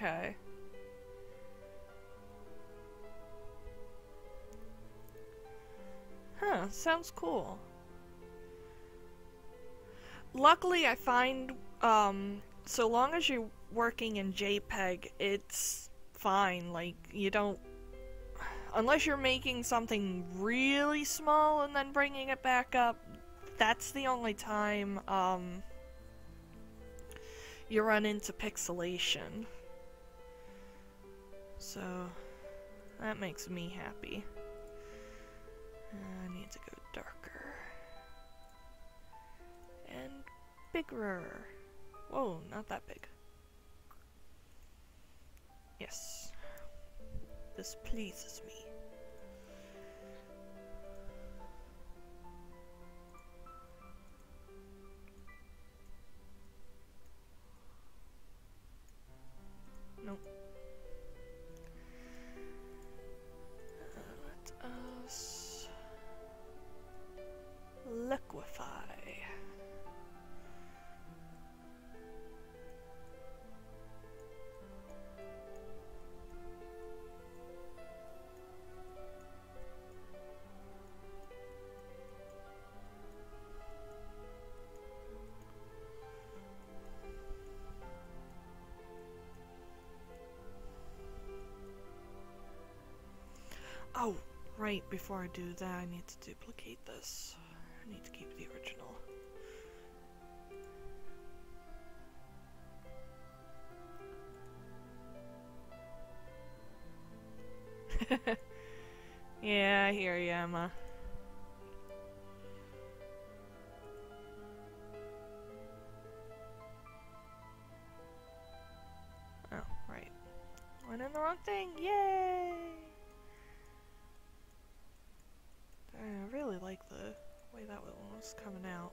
Okay. Huh, sounds cool. Luckily, I find, so long as you're working in JPEG, it's fine. Like, you don't, unless you're making something really small and then bringing it back up, that's the only time, you run into pixelation. So, that makes me happy. I need to go darker. And bigger. Whoa, not that big. Yes. This pleases me. Nope. Let us liquefy. Oh, right, before I do that, I need to duplicate this. I need to keep the original. Yeah, I hear you, Emma. Oh, right. Went in the wrong thing, yay! I really like the way that one was coming out.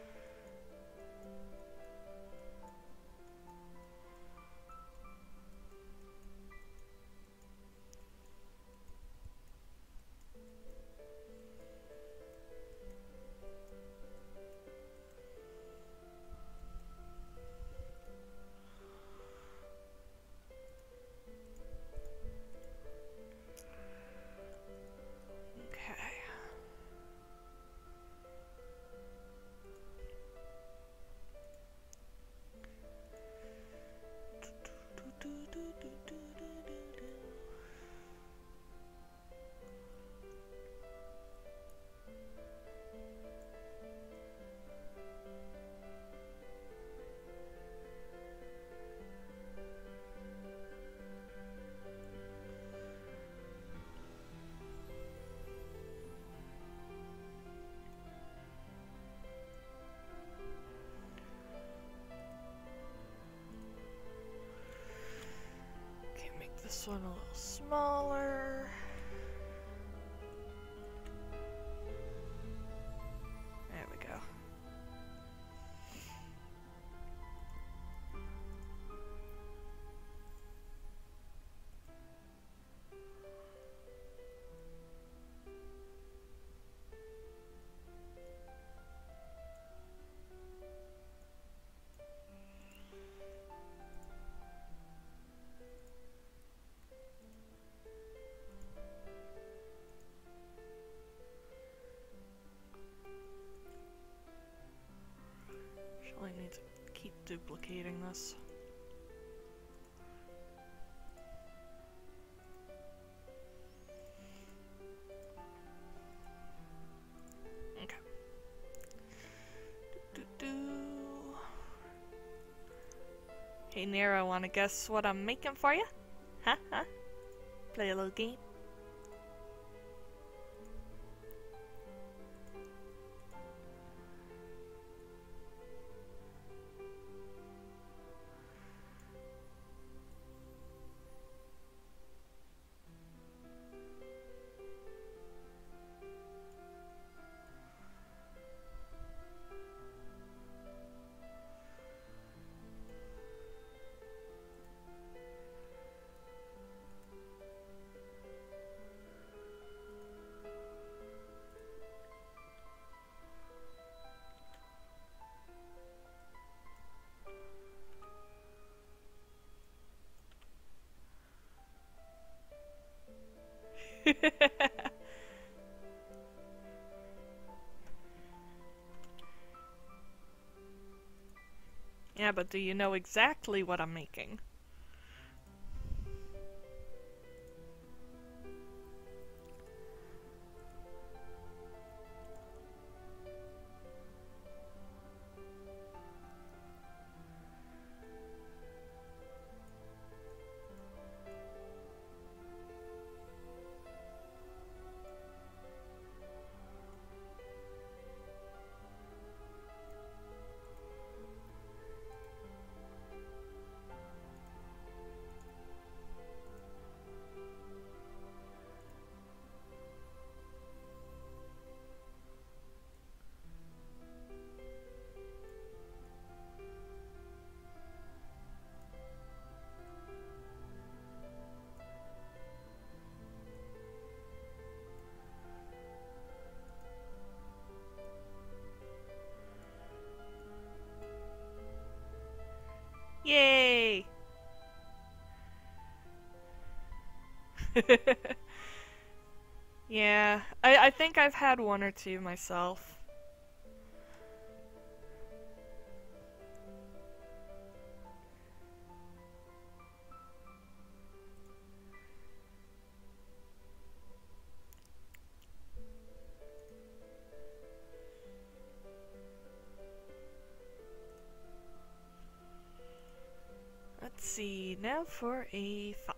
Okay. Okay, make this one a little smaller. There we go. I need to keep duplicating this. Okay. Hey Nero, wanna guess what I'm making for you? Huh? Play a little game? Yeah, but do you know exactly what I'm making? Yay! Yeah, I think I've had one or two myself. Let's see, now for a font.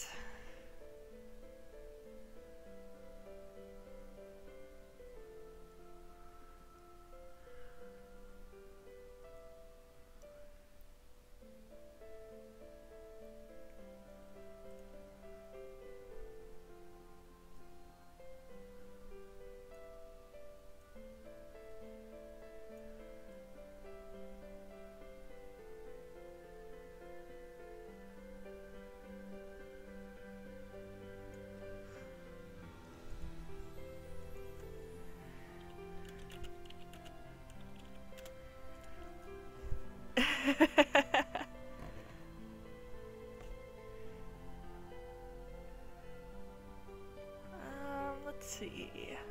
Let's see.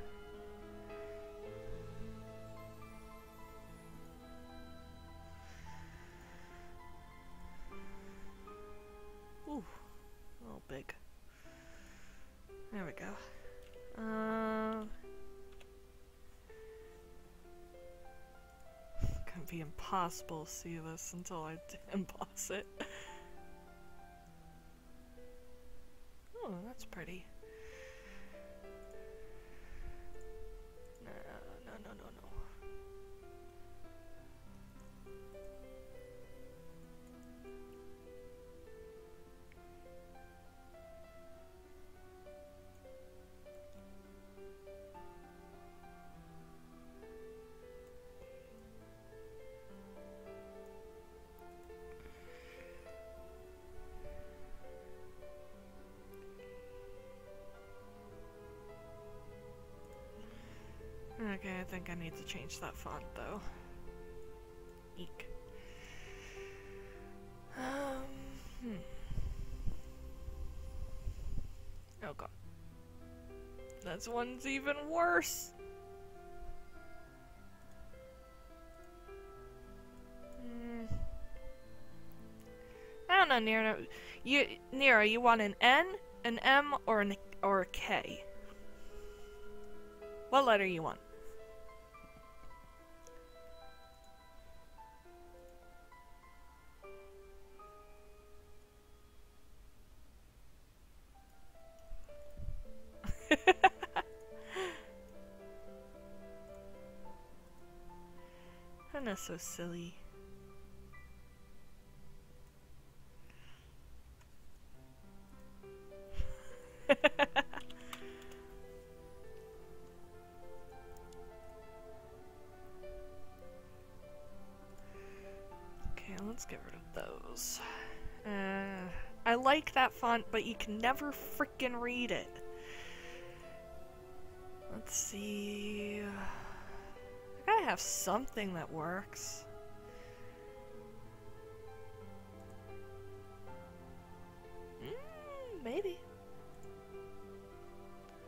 Ooh, a little big. There we go. It's gonna be impossible to see this until I emboss it. Oh, that's pretty. No, no, no, no, no. Okay, I think I need to change that font though. Eek. Hmm. Oh god. This one's even worse! I don't know, Nero. Nero, you want an N, an M, or a K? What letter you want? I'm not so silly. Okay, let's get rid of those. I like that font, but you can never frickin' read it. Let's see. I gotta have something that works. Maybe.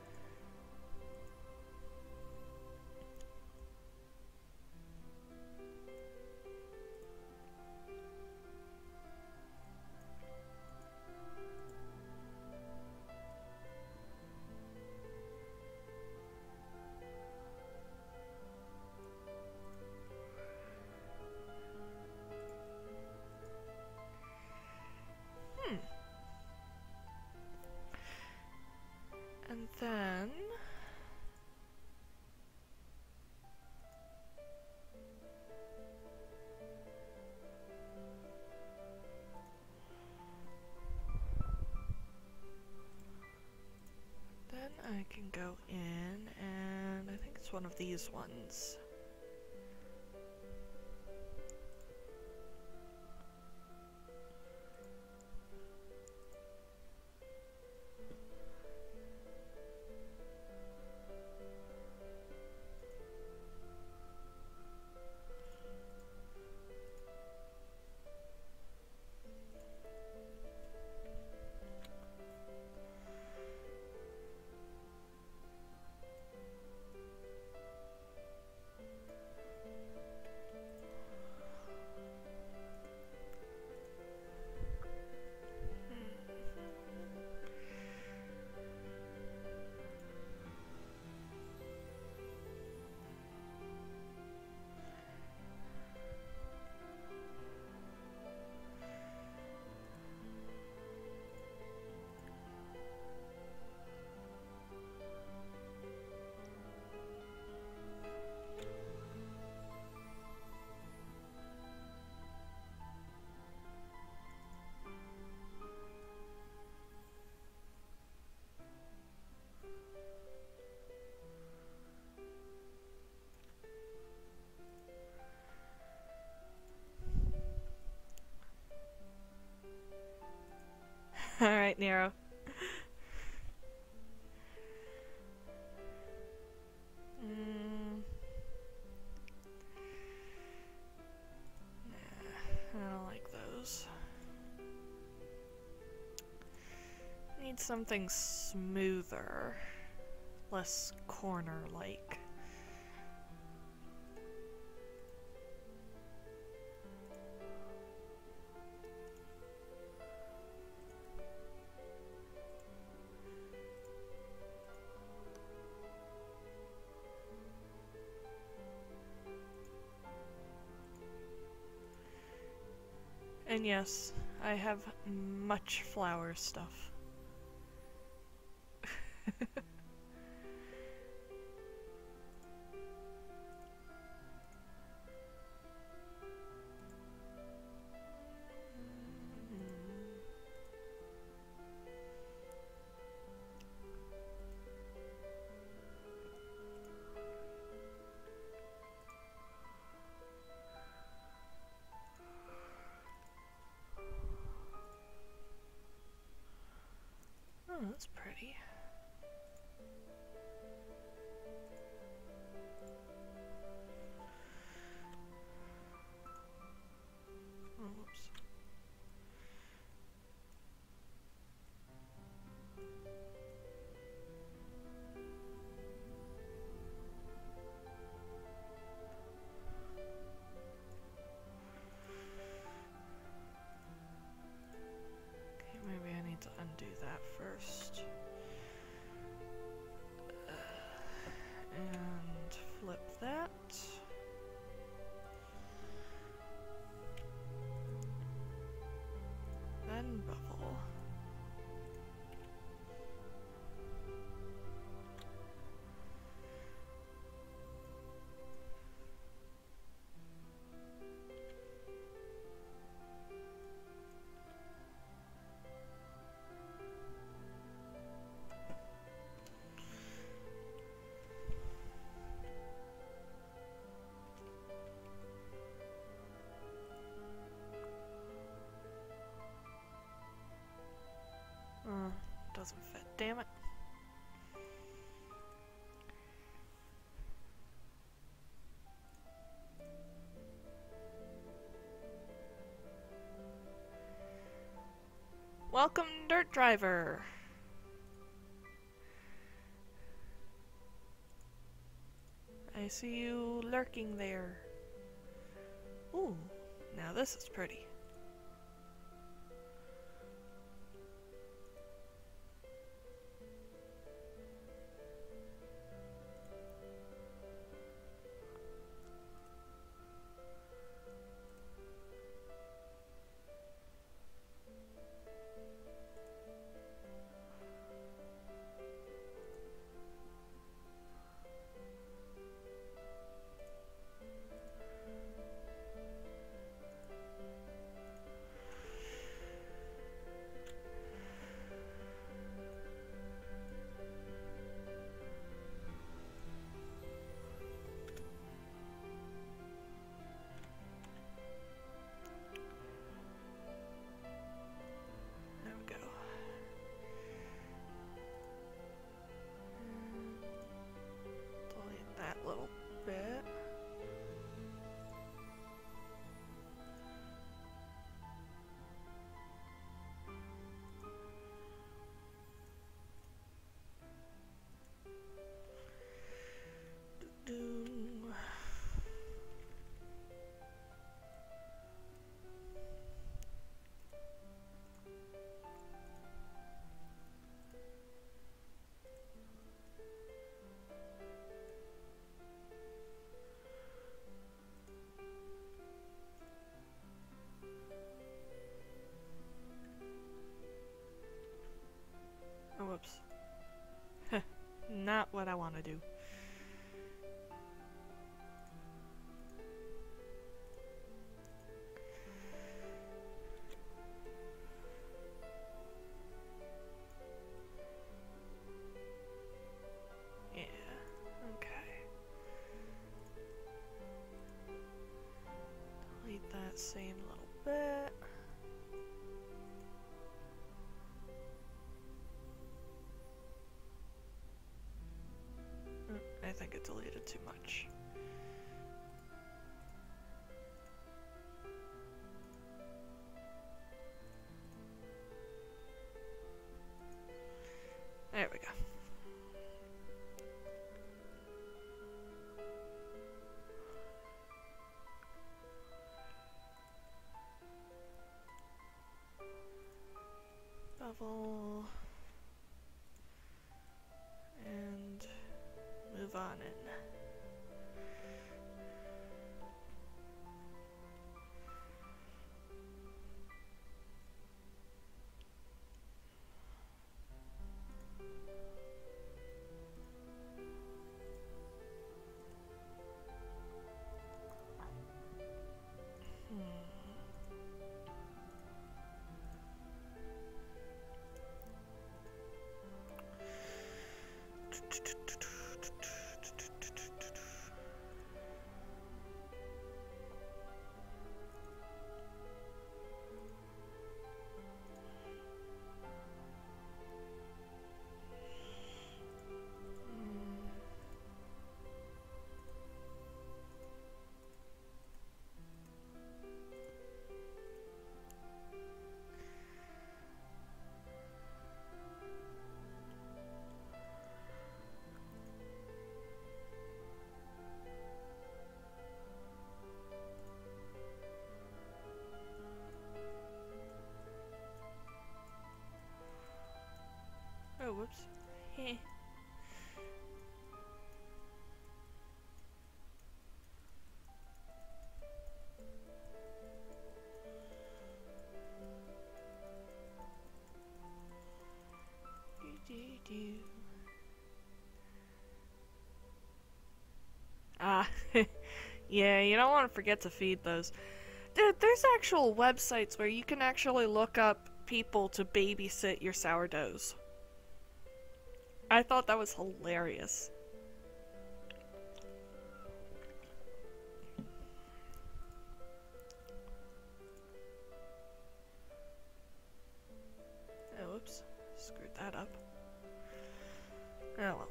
one of these ones. Alright, Nero. I don't like those. Need something smoother, less corner-like. And yes, I have much flower stuff. Oh, that's pretty. Oh, whoops. Okay, maybe I need to undo that first. And flip that. Then bubble. Doesn't fit, damn it. Welcome, Dirt Driver! I see you lurking there. Ooh, now this is pretty. not what I want to do. Yeah, okay. Delete that same little bit. I think it deleted too much. There we go. Bevel. And move on in. Oh, whoops. Heh. Ah, yeah, you don't want to forget to feed those. Dude, there's actual websites where you can actually look up people to babysit your sourdoughs. I thought that was hilarious. Oh, whoops. Screwed that up. Oh well.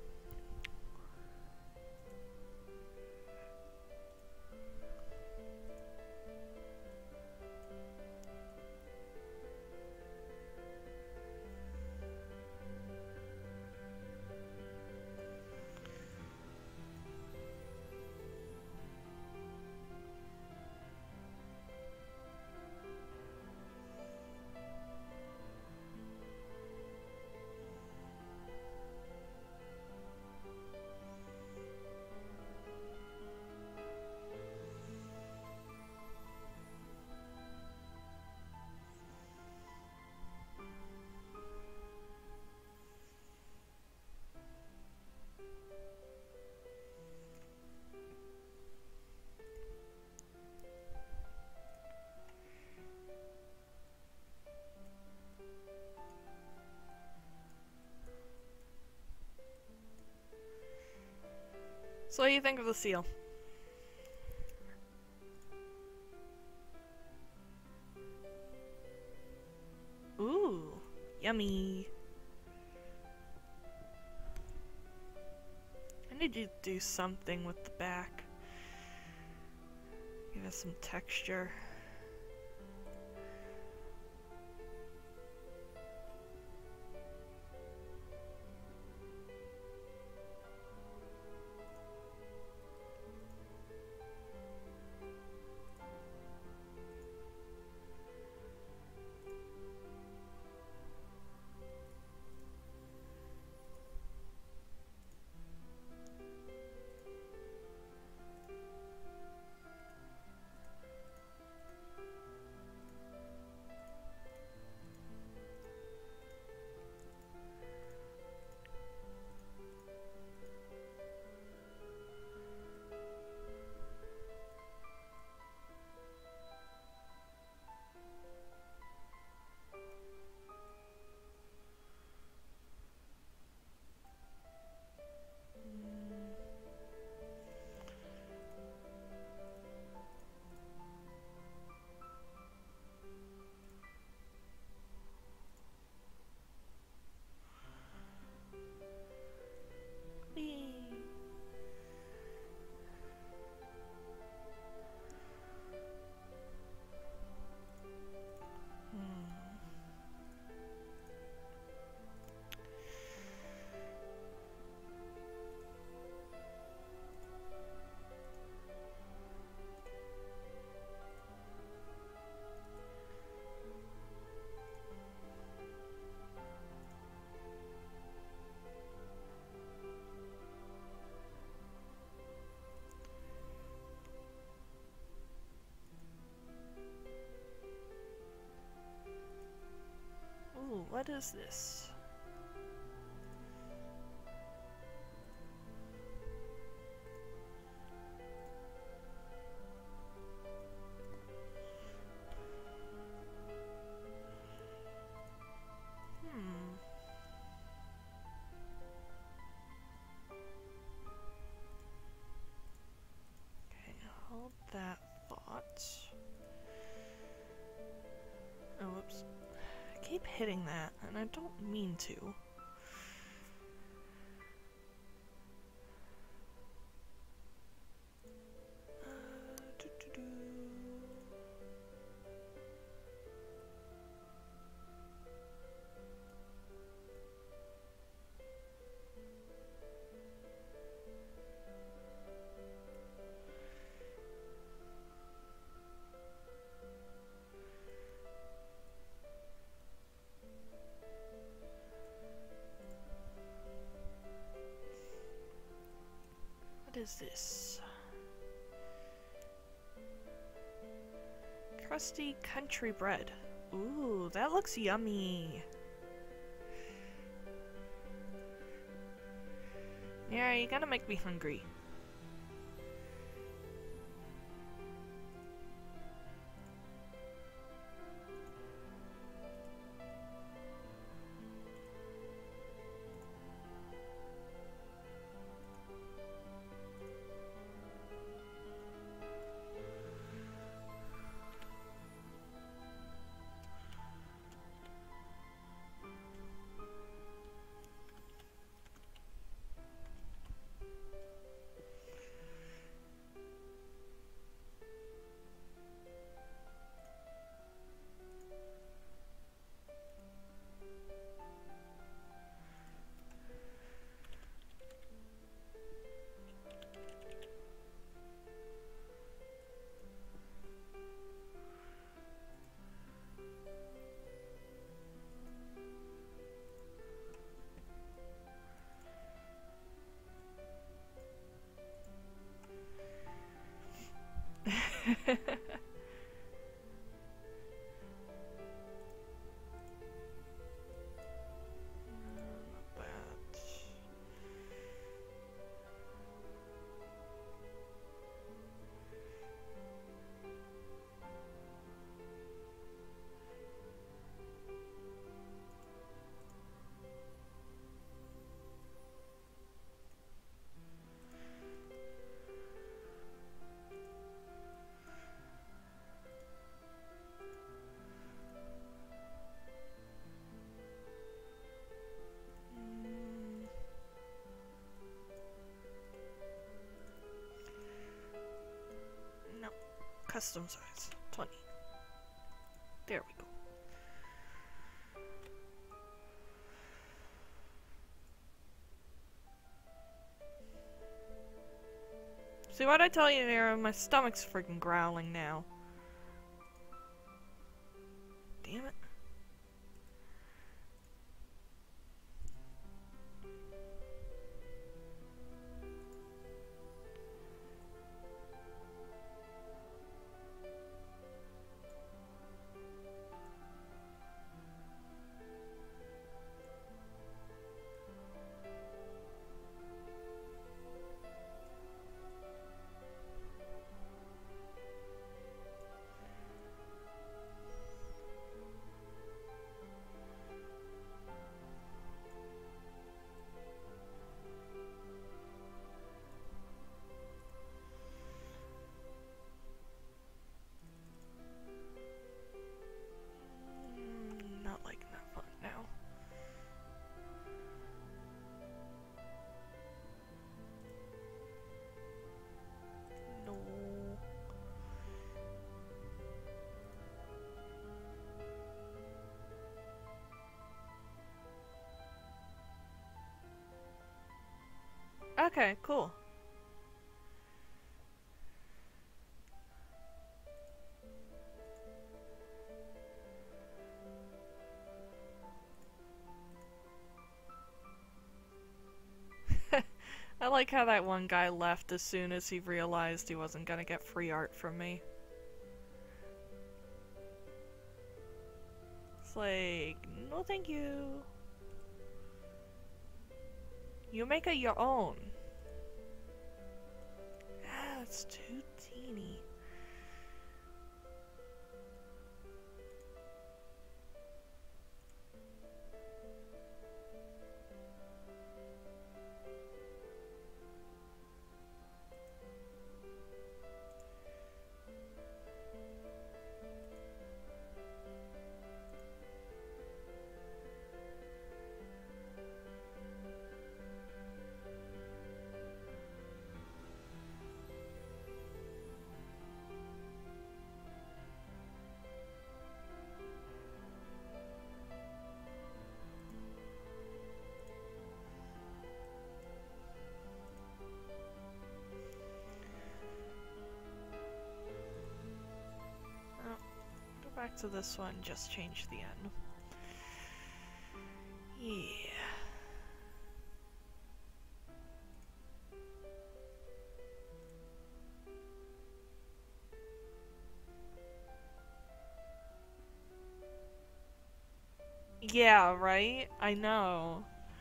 So what do you think of the seal? Ooh, yummy. I need to do something with the back. Give it some texture. what is this? Okay, hold that thought. Oh, whoops. I keep hitting that, and I don't mean to. Doo-doo-doo. What is this? Crusty country bread. Ooh, that looks yummy. Yeah, you're gonna make me hungry. No. Custom size. 20. There we go. See what I tell you, Nero? My stomach's freaking growling now. Damn it. Not liking that font now. No. Okay, cool. I like how that one guy left as soon as he realized he wasn't gonna get free art from me. It's like, no thank you. You make it your own. Ah, it's too teeny. Back to this one, just change the N. Yeah. Yeah, right? I know.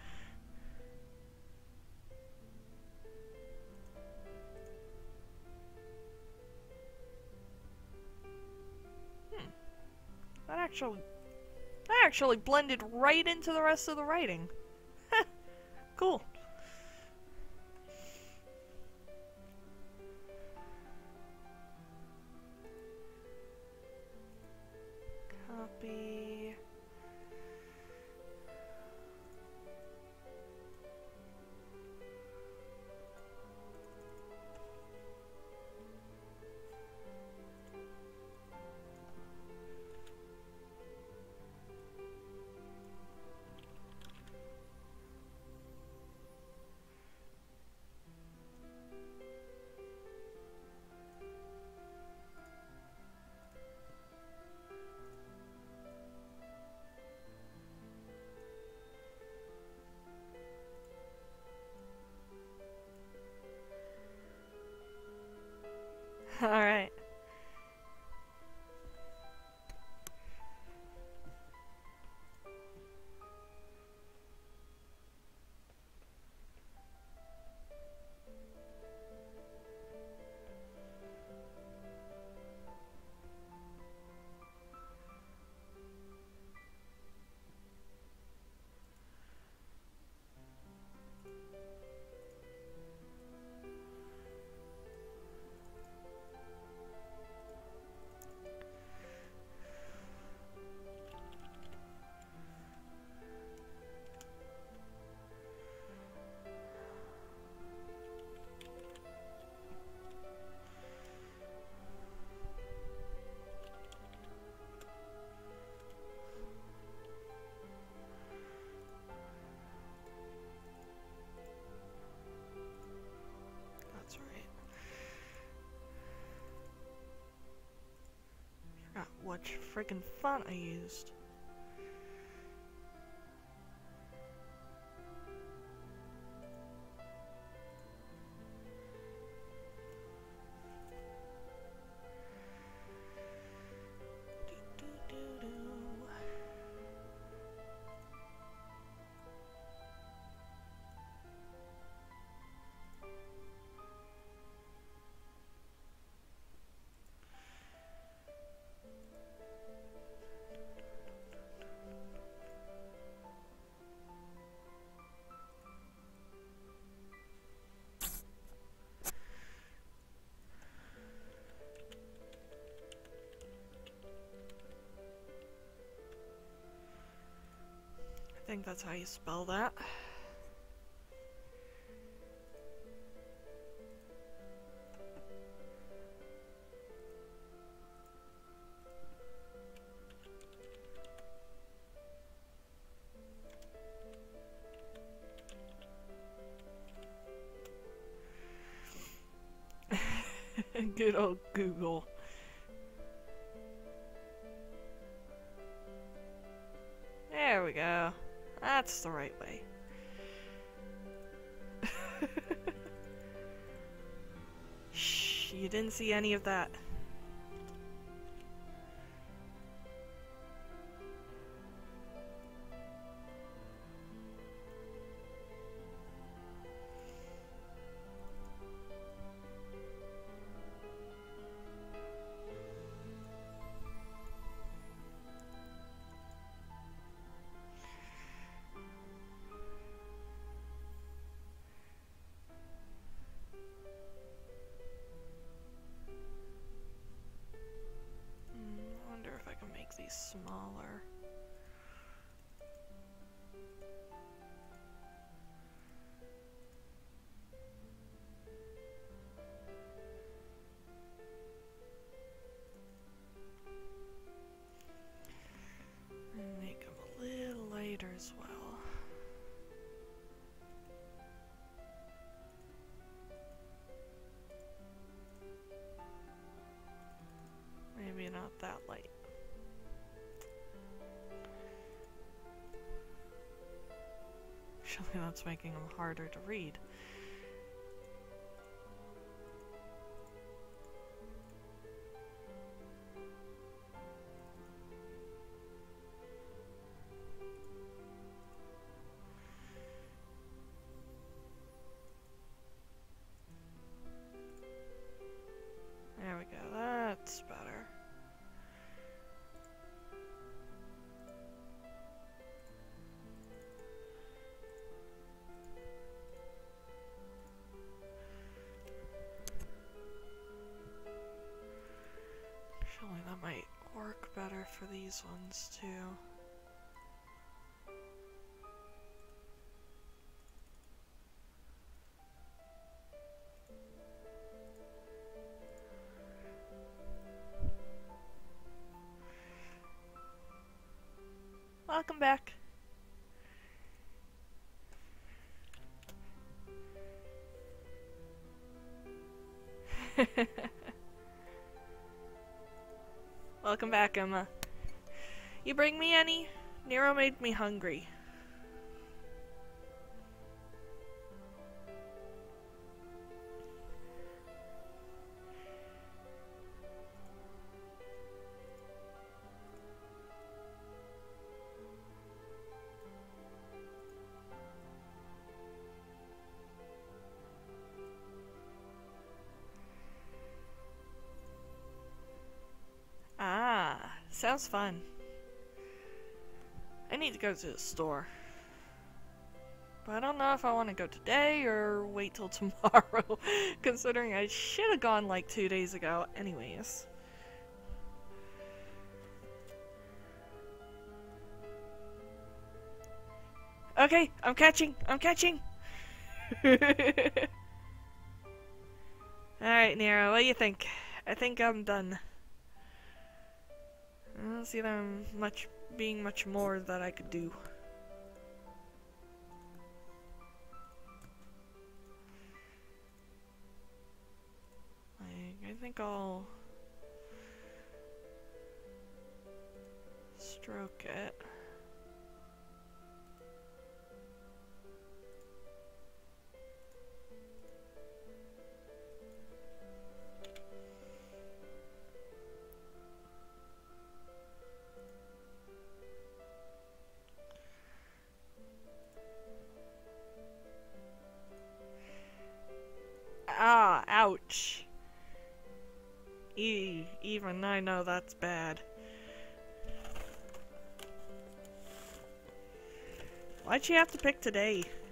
That actually blended right into the rest of the writing. Cool. Copy. Alright. That's right. Forgot which friggin' font I used. I think that's how you spell that. Good old Google. There we go. That's the right way. Shh, you didn't see any of that. smaller. And make them a little lighter as well. Maybe not that light. Actually, that's making them harder to read. There we go, that's better. Actually, that might work better for these ones too. Welcome back. Welcome back, Emma. You bring me any? Nero made me hungry. Ah, sounds fun. I need to go to the store. But I don't know if I want to go today or wait till tomorrow, considering I should have gone like 2 days ago anyways. Okay, I'm catching! Alright, Nero, what do you think? I think I'm done. I don't see them being much more that I could do. I think I'll stroke it. Ah, ouch. Even I know that's bad. Why'd she have to pick today?